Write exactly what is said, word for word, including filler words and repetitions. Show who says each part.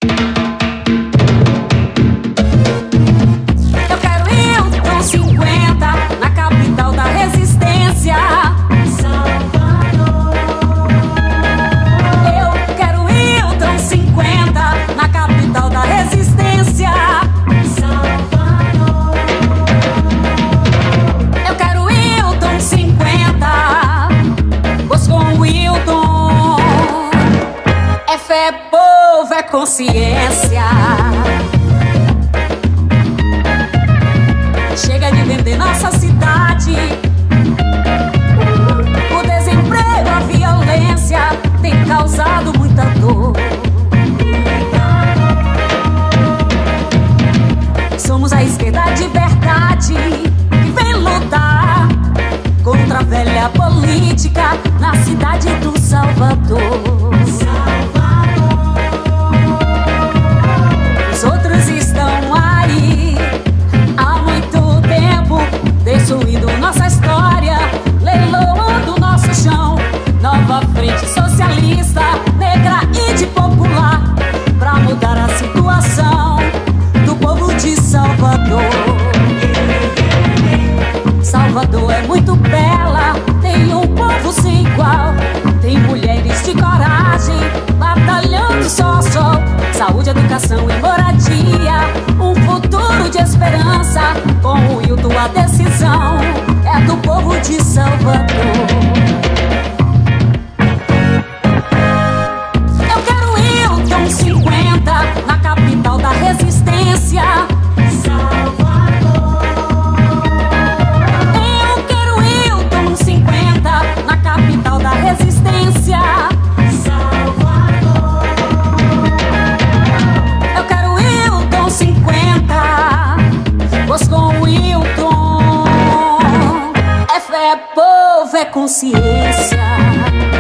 Speaker 1: Eu quero Hilton cinquenta na capital da resistência, Salvador. Eu quero Hilton cinquenta na capital da resistência, Salvador. Eu quero Hilton cinquenta, pois com o Hilton é fé, é povo, é consciência. Chega de vender nossa cidade. O desemprego, a violência tem causado muita dor. Somos a esquerda de verdade que vem lutar contra a velha política na cidade do Salvador. Os outros estão aí há muito tempo, destruindo nossa história, leiloando nosso chão. Nova frente socialista, negra e de popular, pra mudar a situação do povo de Salvador. Salvador é muito bela, tem um povo sem igual, tem mulheres de coragem, batalhando só a sol. Saúde, educação e moradia, um futuro de esperança. Com o Hilton a decisão é do povo de Salvador. Eu quero Hilton cinquenta na capital da resistência, Salvador. Eu quero Hilton cinquenta na capital da resistência, Salvador. Eu quero Hilton cinquenta, pois com o Hilton é fé, é povo, é consciência.